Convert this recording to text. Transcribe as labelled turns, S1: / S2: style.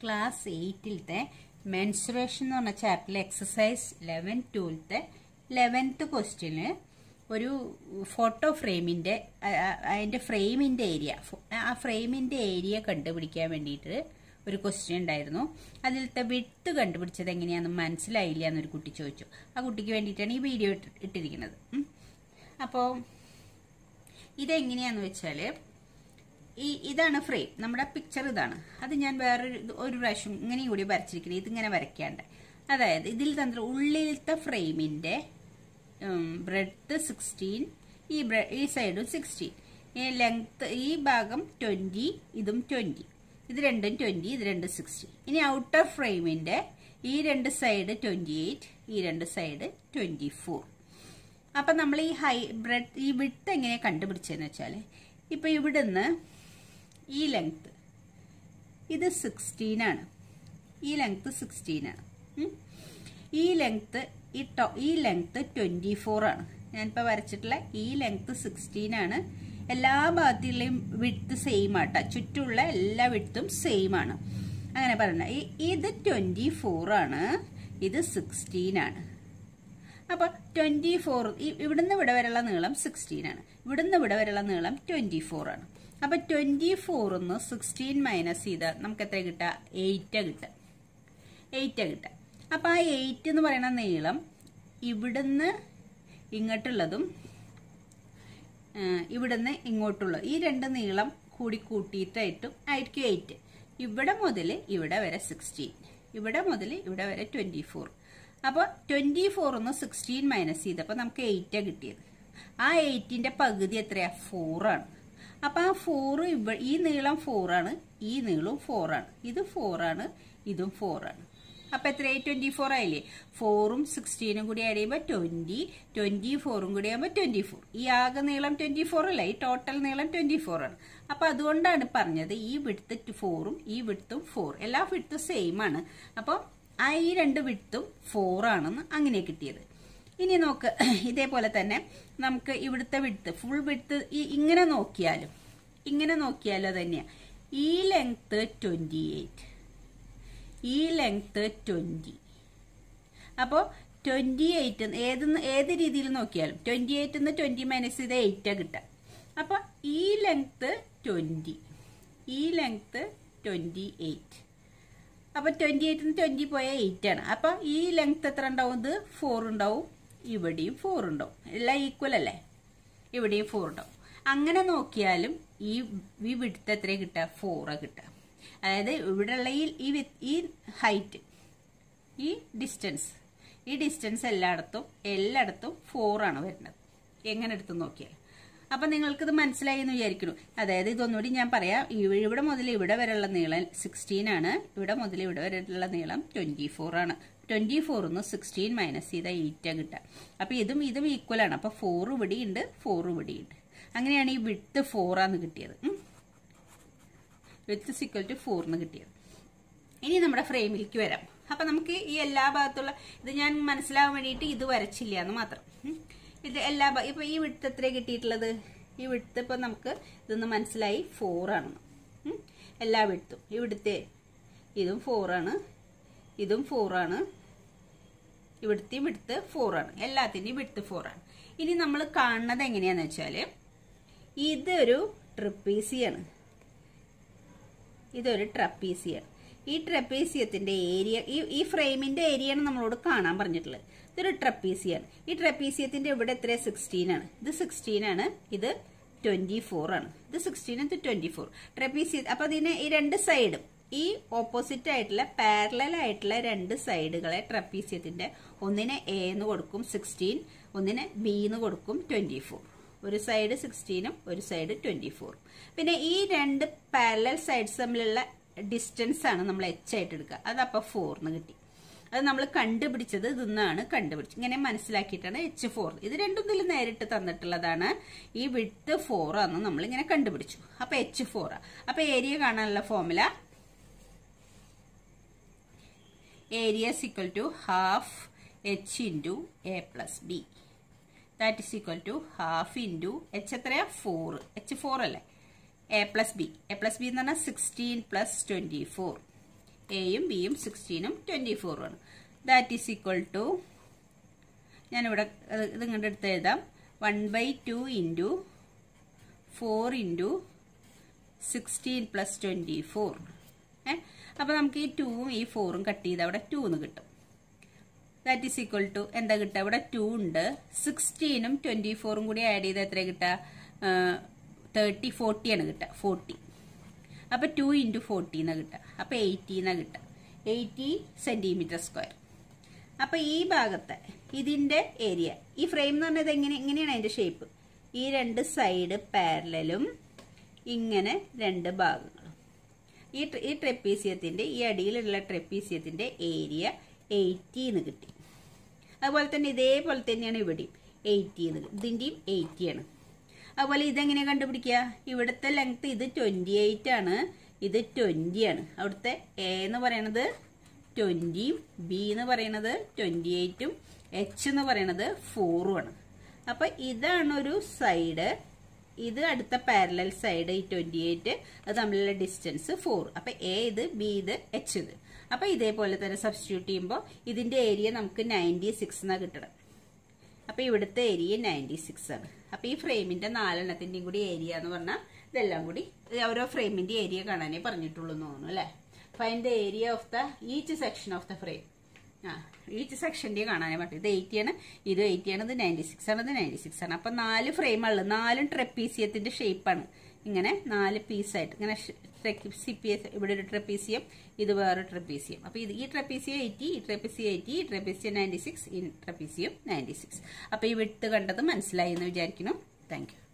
S1: Class 8-ത്തെ mensuration എന്ന് പറഞ്ഞ ചാപ്റ്ററിലെ എക്സസൈസ് 11-ത്തെ 11th ക്വസ്റ്റ്യന് ഒരു ഫോട്ടോ ഫ്രെയിമിന്റെ അതിന്റെ ഫ്രെയിമിന്റെ ഏരിയ കണ്ടുപിടിക്കാൻ വേണ്ടിയിട്ട് ഒരു ക്വസ്റ്റ്യൻ ഉണ്ടായിരുന്നു. അതിലത്തെ വിഡ്ത്ത് കണ്ടുപിടിച്ചത് എങ്ങനെയാണെന്ന് മനസ്സിലായില്ല എന്നൊരു കുട്ടി ചോദിച്ചു. ആ കുട്ടിക്ക് വേണ്ടിയിട്ടാണ് ഈ വീഡിയോ ഇട്ടിരിക്കുന്നത്. അപ്പോൾ ഇതെങ്ങനെയാന്ന് വെച്ചാൽ ഇതാണ് ഫ്രെയിം, നമ്മുടെ പിക്ചർ ഇതാണ്. അത് ഞാൻ ഒരു പ്രാവശ്യം ഇങ്ങനെയും കൂടി വരച്ചിരിക്കുന്നത്, ഇതിങ്ങനെ വരയ്ക്കാണ്ട്. അതായത് ഇതിൽ തന്നെ ഉള്ളിലത്തെ ഫ്രെയിമിന്റെ ബ്രെഡ്ത്ത് 16, ഈ സൈഡും 16, ലെങ്ത് ഈ ഭാഗം 20, ഇതും 20, ഇത് രണ്ടും 20, ഇത് രണ്ടും 60. ഇനി ഔട്ടർ ഫ്രെയിമിന്റെ ഈ രണ്ട് സൈഡ് 28, ഈ രണ്ട് സൈഡ് 24. അപ്പൊ നമ്മൾ ഈ വിഡ്ത്ത് എങ്ങനെ കണ്ടുപിടിച്ചതെന്ന് വെച്ചാൽ, ഇപ്പൊ ഇവിടുന്ന് ഈ ലെങ്ത് ഇത് 16 ആണ്, ഈ ലെങ്ത് 16 ആണ്, ഈ ലെങ്ത് 24 ആണ്. ഞാനിപ്പോൾ വരച്ചിട്ടുള്ള ഈ ലെങ്ത് 16 ആണ്. എല്ലാ ഭാഗത്തുള്ളയും വിഡ്ത്ത് സെയിം ആട്ടാ, ചുറ്റുമുള്ള എല്ലാ വിഡ്ത്തും സെയിം ആണ്. അങ്ങനെ പറഞ്ഞ ഇത് 24 ആണ്, ഇത് 16 ആണ്. അപ്പൊ 24 ഇവിടുന്ന് ഇവിടെ വരെയുള്ള നീളം 16 ആണ്, ഇവിടുന്ന് ഇവിടെ വരെയുള്ള നീളം 24 ആണ്. അപ്പൊ 24 16 മൈനസ് ചെയ്താൽ നമുക്ക് എത്ര കിട്ടുക? 8 കിട്ടുക. അപ്പൊ ആ 8 എന്ന് പറയുന്ന നീളം ഇവിടുന്ന് ഇങ്ങോട്ടുള്ളതും ഇവിടുന്ന് ഇങ്ങോട്ടുള്ളത്, ഈ രണ്ട് നീളം കൂടി കൂട്ടിയിട്ടായിട്ടും ആയിരിക്കും 8. ഇവിടെ മുതൽ ഇവിടെ വരെ 16, ഇവിടെ മുതൽ ഇവിടെ വരെ 24. അപ്പോൾ 24 16 മൈനസ് ചെയ്തപ്പോൾ നമുക്ക് 8 കിട്ടിയത്. ആ 8ന്റെ പകുതി എത്രയാ? 4 ആണ്. അപ്പൊ ആ 4 ഈ നീളം 4 ആണ്, ഈ നീളവും 4 ആണ്, ഇത് 4 ആണ്, ഇതും 4 ആണ്. അപ്പൊ എത്രയായി? 24 ആയില്ലേ? 4ഉം 16ഉം കൂടി ആഡ് ചെയ്യുമ്പോൾ 20, 24ഉം കൂടി ആകുമ്പോൾ 24. ഈ ആകെ നീളം 24 അല്ല, ഈ ടോട്ടൽ നീളം 24 ആണ്. അപ്പൊ അതുകൊണ്ടാണ് പറഞ്ഞത് ഈ വിഡ്ത്ത് 4ഉം ഈ വിഡ്ത്തും 4, എല്ലാ വിഡ്ത്തും സെയിം ആണ്. അപ്പൊ ഈ രണ്ട് വിഡ്ത്തും 4 ആണെന്ന് അങ്ങനെ കിട്ടിയത്. ഇനി നോക്ക്, ഇതേപോലെ തന്നെ നമുക്ക് ഇവിടുത്തെ വിഡ്ത്ത് ഫുൾ വിഡ്ത്ത് ഇങ്ങനെ നോക്കിയാലോ തന്നെയാ. ഈ ലെങ്ത് 28, ഈ ലെങ്ത് 20. അപ്പോൾ 28 ഏത് രീതിയിൽ നോക്കിയാലും 28 20 മൈനസ് ചെയ്ത് 8 കിട്ടുക. അപ്പൊ ഈ ലെങ്ത് 20, ഈ ലെങ്ത് 28. അപ്പൊ 28 20 പോയ 8 ആണ്. അപ്പൊ ഈ ലെങ്ത് എത്ര ഉണ്ടാവും? ഇത് 4 ഉണ്ടാവും, ഇവിടെയും 4 ഉണ്ടാവും. എല്ലാം ഈക്വൽ അല്ലേ? ഇവിടെയും 4 ഉണ്ടാവും. അങ്ങനെ നോക്കിയാലും ഈ വിഡ്ത്ത് എത്ര കിട്ടുക? 4 കിട്ടുക. അതായത് ഇവിടെയുള്ള ഈ ഹൈറ്റ്, ഈ ഡിസ്റ്റൻസ് എല്ലായിടത്തും 4 ആണ് വരുന്നത്, എങ്ങനെ എടുത്ത് നോക്കിയാൽ. അപ്പൊ നിങ്ങൾക്കിത് മനസ്സിലായി എന്ന് വിചാരിക്കുന്നു. അതായത് ഇതൊന്നുകൂടി ഞാൻ പറയാം. ഇവിടെ മുതൽ ഇവിടെ വരെയുള്ള നീളം 16 ആണ്, ഇവിടെ മുതൽ ഇവിടെ വരെയുള്ള നീളം 24 ആണ്. 24 16 മൈനസ് ചെയ്ത 8 കിട്ടുക. അപ്പൊ ഇതും ഈക്വൽ ആണ്. അപ്പൊ 4 ഇവിടെയുണ്ട്, 4 ഇവിടെയുണ്ട്. അങ്ങനെയാണ് ഈ വിഡ്ത്ത് 4 ആന്ന് കിട്ടിയത്. വിഡ്ത്ത് = 4 എന്ന് കിട്ടിയത്. ഇനി നമ്മുടെ ഫ്രെയിമിലേക്ക് വരാം. അപ്പൊ നമുക്ക് ഈ എല്ലാ ഭാഗത്തുള്ള ഇത് ഞാൻ മനസ്സിലാവാൻ വേണ്ടിയിട്ട് ഇത് വരച്ചില്ല എന്ന് മാത്രം. ഇത് ഇപ്പൊ ഈ വിഡ്ത്ത് എത്ര കിട്ടിയിട്ടുള്ളത്? ഈ വിഡ്ത്ത് ഇപ്പൊ നമുക്ക് ഇതൊന്ന് മനസ്സിലായി 4 ആണെന്ന്. എല്ലാ വിഡ്ത്തും ഇവിടുത്തെ ഇതും 4 ആണ്, ഇതും 4 ആണ്, ഇവിടുത്തെയും വിഡ്ത്ത് 4 ആണ്, എല്ലാത്തിന്റെയും വിഡ്ത്ത് 4 ആണ്. ഇനി നമ്മൾ കാണുന്നത് എങ്ങനെയാന്ന് വെച്ചാല്, ഇതൊരു ട്രപ്പീസിയാണ്, ഇതൊരു ട്രപ്പീസിയാണ്. ഈ ട്രപ്പീസിയത്തിന്റെ ഏരിയ, ഈ ഫ്രെയിമിന്റെ ഏരിയയാണ് നമ്മളോട് കാണാൻ പറഞ്ഞിട്ടുള്ളത്. ഇതൊരു ട്രപ്പീസിയാണ്. ഈ ട്രപ്പീസിയത്തിന്റെ ഇവിടെ എത്ര? 16 ആണ്. ഇത് 16 ആണ്, ഇത് 24 ആണ്. ഇത് 16, ഇത് 24. ട്രപ്പീസിയ അപ്പൊ ഇതിന് ഈ രണ്ട് സൈഡും ഈ ഓപ്പോസിറ്റ് ആയിട്ടുള്ള പാരലൽ ആയിട്ടുള്ള രണ്ട് സൈഡുകളെ ട്രപ്പീസിയത്തിന്റെ ഒന്നിനെ A എന്ന് കൊടുക്കും 16, ഒന്നിനെ B എന്ന് കൊടുക്കും 24. ഒരു സൈഡ് 16ഉം ഒരു സൈഡ് 24. പിന്നെ ഈ രണ്ട് പാരലൽ സൈഡ്സ് തമ്മിലുള്ള ഡിസ്റ്റൻസ് ആണ് നമ്മൾ h ആയിട്ട് എടുക്കുക. അതപ്പോ 4 എന്ന് കിട്ടി. അത് നമ്മൾ കണ്ടുപിടിച്ചത് ഇതൊന്നാണ് കണ്ടുപിടിച്ചത്. ഇങ്ങനെ മനസ്സിലാക്കിയിട്ടാണ് h4. ഇത് രണ്ടും ഇതിൽ നേരിട്ട് തന്നിട്ടുള്ളതാണ്. ഈ വിഡ്ത്ത് 4 ആണെന്ന് നമ്മൾ ഇങ്ങനെ കണ്ടുപിടിച്ചു. അപ്പൊ h4. അപ്പൊ ഏരിയ കാണാനുള്ള formula area = ½ h into a plus b. That is equal to ½ into h എത്രയാ? 4. h4 അല്ലേ? a plus b എന്ന് പറഞ്ഞാൽ 16 plus 24 എയും ബിയും 16ഉം 24ഉം ആണ്. ദാറ്റ് ഈസ് ഈക്വൽ ടു ഞാനിവിടെ ഇത് ഇങ്ങോട്ട് എടുത്ത് എഴുതാം 1/2 ഇൻറ്റു 4 ഇൻറ്റു 16 പ്ലസ് 24. അപ്പോൾ നമുക്ക് ഈ 2ഉം ഈ 4ഉം കട്ട് ചെയ്ത് അവിടെ 2 എന്ന് കിട്ടും. ദാറ്റ് ഈസ് ഈക്വൽ ടു എന്താ കിട്ടുക? ഇവിടെ 2 ഉണ്ട്, 16ഉം 24ഉം കൂടി ആഡ് ചെയ്ത് എത്ര കിട്ടുക? 40 ആണ് കിട്ടുക, 40. അപ്പോൾ 2 ഇൻറ്റു 40 എന്നാണ് കിട്ടുക. അപ്പോൾ 80 എന്നാണ് കിട്ടുക, 80 cm². അപ്പോൾ ഈ ഭാഗത്തെ ഇതിൻ്റെ ഏരിയ, ഈ ഫ്രെയിം എന്ന് പറഞ്ഞത് എങ്ങനെയാണ് അതിൻ്റെ ഷേപ്പ്? ഈ രണ്ട് സൈഡ് പാരലലും ഇങ്ങനെ രണ്ട് ഭാഗങ്ങളും. ഈ ട്രപ്പീസിയത്തിൻ്റെ ഈ അടിയിലുള്ള ട്രപ്പീസിയത്തിൻ്റെ ഏരിയ 80 എന്ന് കിട്ടി. അതുപോലെ തന്നെ ഇതേപോലെ തന്നെയാണ് ഇവിടെയും 80 എന്ന്, ഇതിൻ്റെയും 80 ആണ്. അതുപോലെ ഇതെങ്ങനെയാണ് കണ്ടുപിടിക്കുക? ഇവിടുത്തെ ലെങ്ത് ഇത് 28 ആണ്, ഇത് 20 ആണ്. അവിടുത്തെ എ എന്ന് പറയണത് 20ഉം ബി എന്ന് പറയണത് 28ഉം എച്ച് എന്ന് പറയണത് 4ഉം ആണ്. അപ്പൊ ഇതാണ് ഒരു സൈഡ്, ഇത് അടുത്ത പാരലൽ സൈഡ് ഈ 28, അത് തമ്മിലുള്ള ഡിസ്റ്റൻസ് 4. അപ്പൊ എ ഇത്, ബി ഇത്, എച്ച് ഇത്. അപ്പൊ ഇതേപോലെ തന്നെ സബ്സ്റ്റിറ്റ്യൂട്ട് ചെയ്യുമ്പോൾ ഇതിന്റെ ഏരിയ നമുക്ക് 96 എന്നാണ് കിട്ടണം. അപ്പൊ ഇവിടുത്തെ ഏരിയ 96 ആണ്. അപ്പൊ ഈ ഫ്രെയിമിന്റെ 4 കൂടി ഏരിയ എന്ന് പറഞ്ഞാൽ ഇതെല്ലാം കൂടി ഓരോ ഫ്രെയിമിന്റെ ഏരിയ കാണാനേ പറഞ്ഞിട്ടുള്ളൂ എന്ന് തോന്നുന്നു അല്ലെ. Find the area of the each section of the frame. Each സെക്ഷൻ്റെ കാണാനേ പറ്റും. ഇത് 80 ആണ്, ഇത് 80 ആണ്, ഇത് 96 ആണ്, ഇത് 96 ആണ്. അപ്പൊ 4 ഫ്രെയിമുള്ളത്, 4ഉം ട്രപ്പീസിയത്തിന്റെ ഷേപ്പാണ്. ഇങ്ങനെ 4 പീസായിട്ട് ഇങ്ങനെ ഇവിടെ ഒരു ട്രപ്പീസിയം, ഇത് വേറെ ട്രപ്പീസിയം. അപ്പൊ ഇത് ഈ ട്രപ്പീസിയം 80, ഈ ട്രപ്പീസിയം 80, ഈ ട്രപ്പീസിയം 96, ഈ ട്രപ്പീസിയം 96. അപ്പൊ ഈ വിട്ട് കണ്ടത് മനസ്സിലായി എന്ന് വിചാരിക്കുന്നു. Thank U.